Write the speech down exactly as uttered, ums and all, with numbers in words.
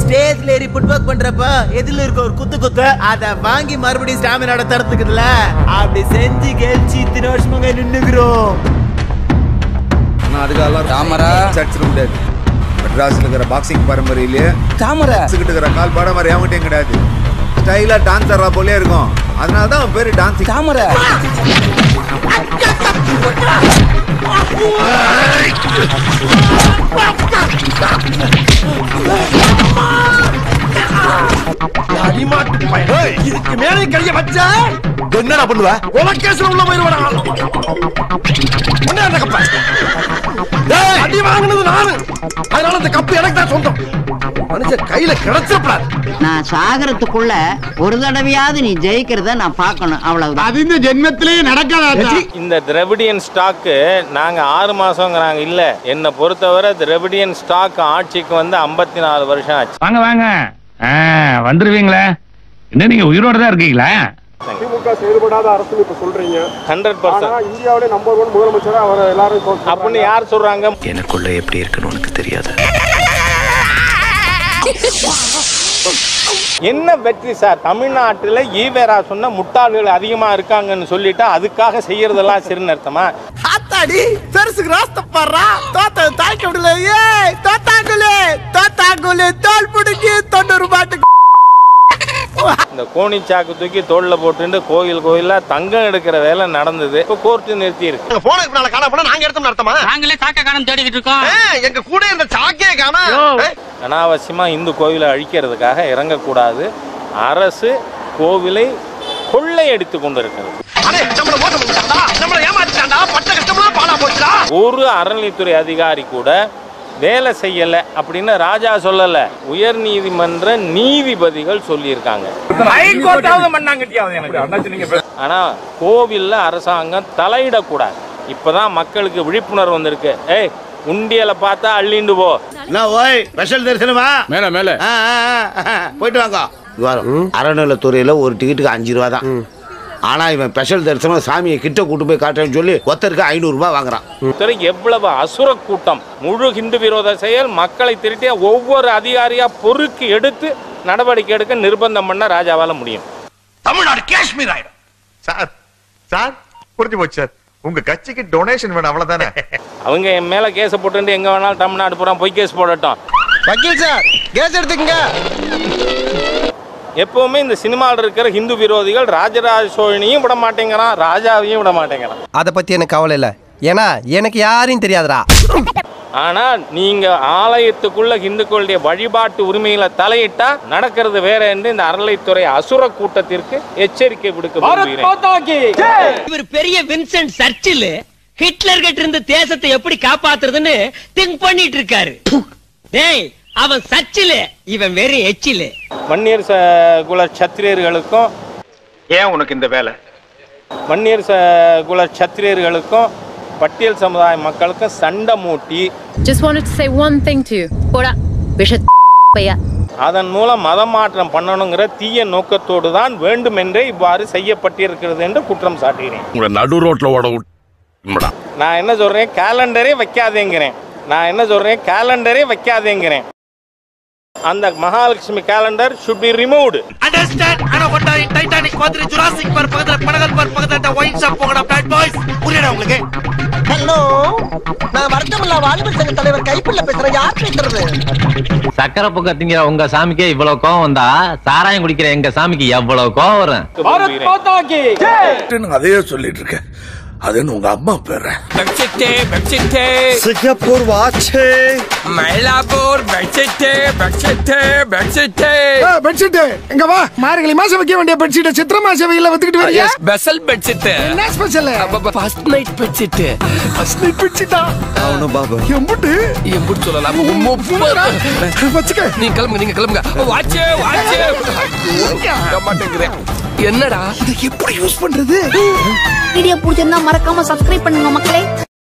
ஸ்டேஜ்ல ஏறி put work பண்றப்ப எதில இருக்க ஒரு குத்து குத்து அத வாங்கி மறுபடியும் ஸ்டாமினாட தரத்துக்குதுல அப்படி செஞ்சு கெல்ச்சி இத்தனை வருஷமாக நின்னுகிறோம். ஆனா அதுக்கெல்லாம் தாமரை சர்ச்சில் முடியாது. மெட்ராஸ்ல இருக்கிற பாக்ஸிங் பரம்பரையிலே தாமரை கிட்ட இருக்கிற கால் பாட மாதிரி அவங்ககிட்டயும் கிடையாது. ஸ்டைலா டான்ஸரா போலே இருக்கும். அதனால தான் அவன் பேரு டான்சிங் தாமரை. இதுக்கு மேலே கைய வச்சா என்னடா பண்ணுவ? உலகேஸ்ல உள்ள போயிருவடா. என்ன கப்ப? டேய் அடி வாங்குனது நானு. அதனால அந்த கப்பு எனக்கு தான் சொந்தம். மனுஷன் கையில கிடைச்சப்படாது. நான் சாகரத்துக்குள்ள ஒரு தடவையாவது நீ ஜெயிக்கிறத நான் பார்க்கணும். அவ்வளவுதான். அது இந்த ஜென்மத்திலேயே நடக்காதா? இந்த திராவிடியன் ஸ்டாக்கு நாங்க ஆறு மாசம்ங்கறாங்க இல்ல. என்ன பொறுத்தவரை திராவிடியன் ஸ்டாக் ஆட்சிக்கு வந்து ஐம்பத்தி நாலு வருஷம் ஆச்சு. வாங்க வாங்க வந்துருவீங்களா? என்ன நீங்க உயிரோட தான் இருக்கீங்களா? திமுக செயல்படாத அரசு இப்ப சொல்றீங்க. ஹண்ட்ரட் பர்சன்ட் இந்தியாவிலே நம்பர் ஒன் முதலமைச்சரா அவர் எல்லாரும் அப்படின்னு யார் சொல்றாங்க? எனக்குள்ள எப்படி இருக்குன்னு உனக்கு தெரியாது. என்ன வெற்றி சார்? தமிழ்நாட்டில் ஈவேரா சொன்ன முட்டாள்கள் அதிகமா இருக்காங்கன்னு சொல்லிட்டு அதுக்காக செய்யறதெல்லாம் சிறு அர்த்தமா? ஆத்தாடி பெருசுக்கு ராஸ்த பாறா தோத்த தாய்க்க விடல. ஏய் தோத்தாங்குலே தோத்தாங்குலே தோல் புடிக்கி தொண்ணூறு பாட்டு. இந்த கோணி சாக்கு தூக்கி தோல்ல போட்டு கோயில் கோயிலா தங்கம் எடுக்கிற வேலை நடந்தது. இப்ப கோர்ட்டு நிறுத்தி இருக்கு. போனுக்கு நாளை காண போனா நாங்க எடுத்தோம் அர்த்தமா? நாங்களே சாக்க காணம் தேடிக்கிட்டு இருக்கோம். எங்க கூட இருந்த சாக்கே காணா. அனாவசியமா இந்து கோவிலை அழிக்கிறதுக்காக இறங்கக்கூடாது. அரசு கோவிலை கொள்ளையடித்து கொண்டிருக்கிறது. ஒரு அறநிலைத்துறை அதிகாரி கூட வேலை செய்யல அப்படின்னு ராஜா சொல்லல, உயர் நீதிமன்ற நீதிபதிகள் சொல்லியிருக்காங்க. ஆனா கோவில்ல அரசாங்கம் தலையிடக்கூடாது. இப்பதான் மக்களுக்கு விழிப்புணர்வு வந்திருக்கு. ஏய் உண்டியல பார்த்தா அள்ளிண்டு போ. ஓய் ஸ்பெஷல் தரிசனமா? மேல மேல போயிட்டு வாங்க. அறநிலைத்துறையில ஒரு டிக்கெட்டுக்கு அஞ்சு ரூபா தான். ஆனா இவன் ஸ்பெஷல் தரிசனம் சாமியை கிட்ட கூட்டு போய் காட்டுறேன்னு சொல்லி ஒருத்தருக்கு ஐநூறு ரூபாய் வாங்குறான். எவ்வளவு அசுர கூட்டம்! முழு ஹிந்து விரோத செயல். மக்களை திருட்டிய ஒவ்வொரு அதிகாரியா பொறுக்கி எடுத்து நடவடிக்கை எடுக்க நிர்பந்தம் பண்ண ராஜாவால முடியும். தமிழ்நாடு காஷ்மீர் ஆயிடும். சார் சார் புரிஞ்சு போச்சு சார். உங்க கட்சிக்கு டொனேஷன் வேணும் அவ்வளவுதானே? அவங்க என் மேல கேஸ் போட்டு எங்க வேணாலும் தமிழ்நாடு பூரா போய் கேஸ் போடட்டும். வக்கீல் சார் கேஸ் எடுத்துக்கங்க. எப்பவுமே இந்த சினிமாவில் இருக்கிற ஹிந்து விரோதிகள் ராஜராஜ சோழனையும் விட மாட்டேங்கிறான், ராஜாவையும் விட மாட்டேங்கிறான். அதை பத்தி எனக்கு கவலை இல்லை. ஏன்னா எனக்கு யாரையும் தெரியாதுடா. ஆனா நீங்க ஆலயத்துக்குள்ள இந்துக்களுடைய வழிபாட்டு உரிமையில தலையிட்டா நடக்கிறது வேற என்று இந்த அறநிலைத்துறை அசுர கூட்டத்திற்கு எச்சரிக்கை விடுக்க விரும்புகிறேன். இவர் பெரிய வின்சென்ட் சர்ச்சில் ஹிட்லர் கிட்ட இருந்து தேசத்தை எப்படி காப்பாத்துறதுன்னு திங்க் பண்ணிட்டு இருக்காரு. டேய் அவன் சர்ச்சில், இவன் வெறும் எச்சில். வன்னியர் குல சத்திரியர்களுக்கும் ஏன் உனக்கு இந்த வேலை? வன்னியர் குல சத்திரியர்களுக்கும் பட்டியல் சமுதாய மக்களுக்கும் சண்டை மூட்டி just wanted to say one thing to you. போடா விஷ பையா. அதன் மூலம் மதம் மாற்றம் பண்ணணுங்கிற தீய நோக்கத்தோடு தான் வேண்டுமென்றே இவ்வாறு செய்யப்பட்டிருக்கிறது என்று குற்றம் சாட்டுகிறேன். உங்களை நடு ரோட்ல ஓட நான் என்ன சொல்றேன்? கேலண்டரே வைக்காதேங்கிறேன். நான் என்ன சொல்றேன்? கேலண்டரே வைக்காதேங்கிறேன். அந்த Mahalakshmi calendar should be removed. Understand? Anaconda Titanic மாதிரி ஜுராசிக் பார்க் பக்கத்துல பனகல் பார்க் பக்கத்துல அந்த ஒயின் ஷாப் போங்கடா பேட் பாய்ஸ். புரியடா உங்களுக்கு? ஹலோ, நான் வர்த்தமல்ல வாலிபர் சங்க தலைவர் கைப்புள்ள பேசுறேன். யார் பேசுறது? சக்கரை பொங்க திங்கிற உங்க சாமிக்கே இவ்வளவு கோவம் வந்தா சாராயம் குடிக்கிற எங்க சாமிக்கு எவ்வளவு கோவம் வரும்? பாரத் மாதா கி ஜெய். அதையே சொல்லிட்டு இருக்கேன். அதுன்னு உங்க அம்மா பேரு பெட்ஷீட்டே பெட்ஷீட்டே சிங்கப்பூர் வாட்சே மயிலாப்பூர் பெட்ஷீட்டே பெட்ஷீட்டே பெட்ஷீட்டே பெட்ஷீட் எங்க வா. மார்கழி மாசம் வைக்க வேண்டிய பெட்ஷீட் சித்திரை மாசம் வெயில்ல வத்துக்கிட்டு வரியா? Special bedsheet. என்ன ஸ்பெஷல்? First night bedsheet. First night பெட்ஷீட்டா? அவனு பாபா எம்புட்டு எம்புட்டு சொல்லலாம். வச்சுக்க. நீ கிளம்புங்க, நீங்க கிளம்புங்க. வாட்ச் வாட்ச் மாட்டேங்கிறேன். என்னடா இதை எப்படி யூஸ் பண்றது? வீடியோ பிடிச்சிருந்தா மறக்காம சப்ஸ்கிரைப் பண்ணுங்க மக்களே.